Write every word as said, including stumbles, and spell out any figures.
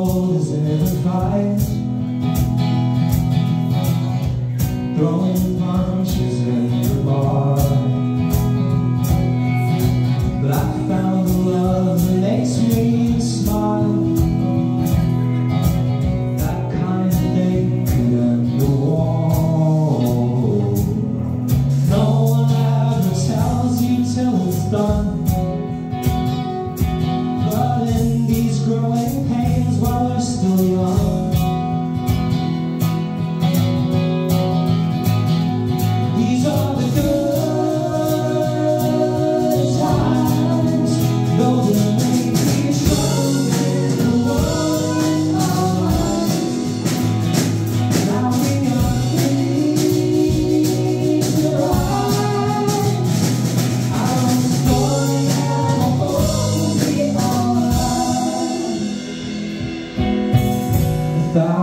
cold as ever fight, throwing punches in the bar. But I found the love that makes me smile, that kind of thing could end the war. No one ever tells you till it's done, but in these growing pains while we're still young, these are the good times, those that make me strong in the world of life. Now we are free to ride our own story and we'll both be alright.